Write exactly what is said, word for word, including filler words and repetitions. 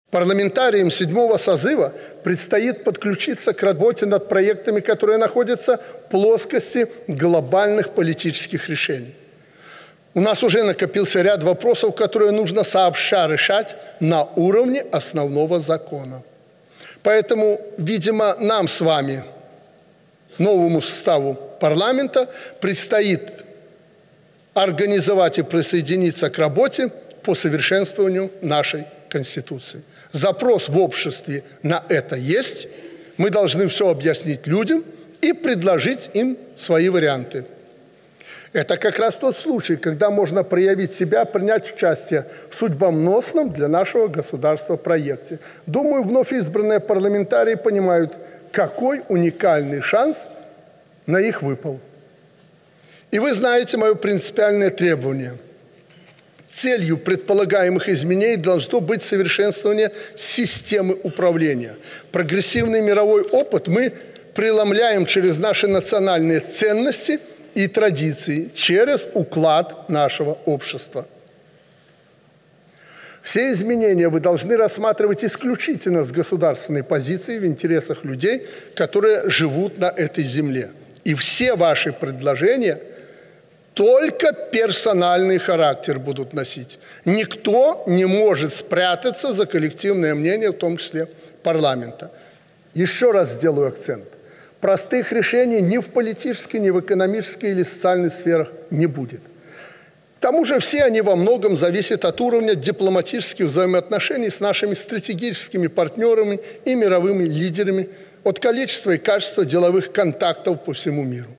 Парламентариям седьмого созыва предстоит подключиться к работе над проектами, которые находятся в плоскости глобальных политических решений. У нас уже накопился ряд вопросов, которые нужно сообща решать на уровне основного закона. Поэтому, видимо, нам с вами, новому составу парламента, предстоит организовать и присоединиться к работе по совершенствованию нашей Конституции. Запрос в обществе на это есть. Мы должны все объяснить людям и предложить им свои варианты. Это как раз тот случай, когда можно проявить себя, принять участие в судьбоносном для нашего государства проекте. Думаю, вновь избранные парламентарии понимают, какой уникальный шанс на их выпал. И вы знаете мое принципиальное требование. Целью предполагаемых изменений должно быть совершенствование системы управления. Прогрессивный мировой опыт мы преломляем через наши национальные ценности и традиции, через уклад нашего общества. Все изменения вы должны рассматривать исключительно с государственной позиции в интересах людей, которые живут на этой земле. И все ваши предложения только персональный характер будут носить. Никто не может спрятаться за коллективное мнение, в том числе парламента. Еще раз сделаю акцент. Простых решений ни в политической, ни в экономической или социальной сферах не будет. К тому же все они во многом зависят от уровня дипломатических взаимоотношений с нашими стратегическими партнерами и мировыми лидерами, от количества и качества деловых контактов по всему миру.